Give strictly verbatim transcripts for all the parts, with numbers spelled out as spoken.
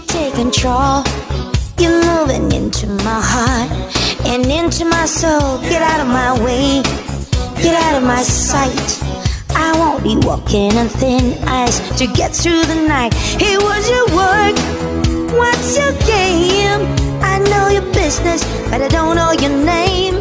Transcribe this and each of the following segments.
take control. You're moving into my heart and into my soul. Get out of my way, get out of my sight. I won't be walking on thin ice to get through the night. Hey, what's your work? What's your game? I know your business, but I don't know your name.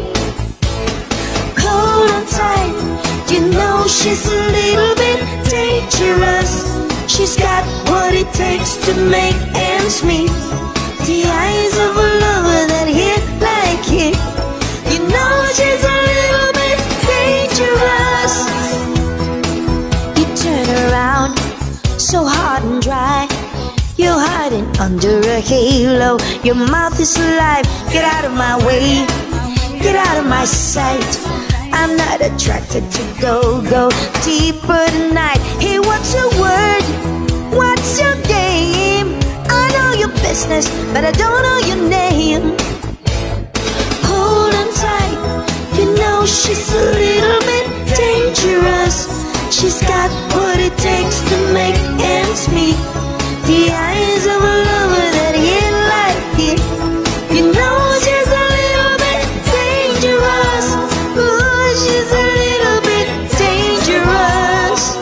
Hold on tight, you know she's a little bit dangerous. She's got what it takes to make ends meet. The eyes of a lover that hit like hit. You know she's a little bit dangerous. You turn around, so hard and dry. You're hiding under a halo. Your mouth is alive. Get out of my way, get out of my sight. I'm not attracted to go, go deeper tonight. Hey, what's your word? What's your game? I know your business, but I don't know your name. Hold on tight, you know she's a little bit dangerous. She's got what it takes to make ends meet. The eyes of a lover that hit like it. You know she's a little bit dangerous. Ooh, she's a little bit dangerous.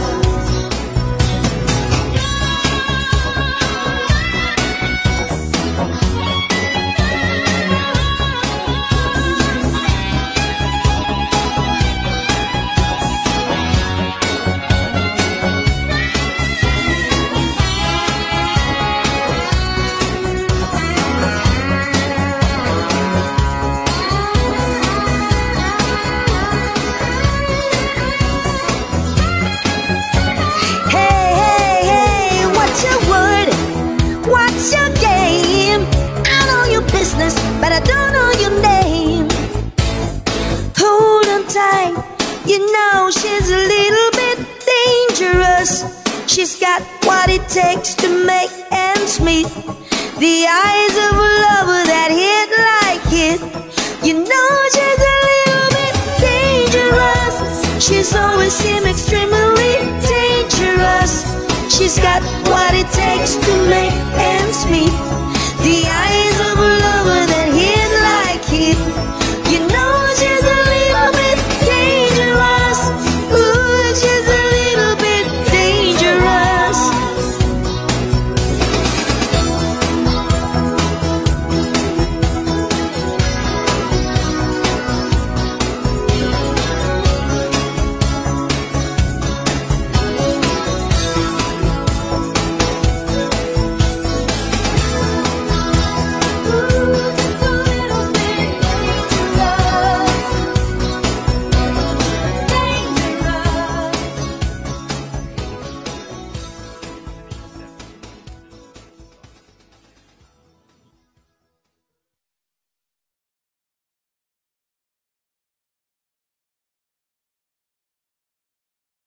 But I don't know your name. Hold on tight, you know she's a little bit dangerous. She's got what it takes to make ends meet. The eyes of a lover that hit like hit. You know she's a little bit dangerous. She's always seemed extreme.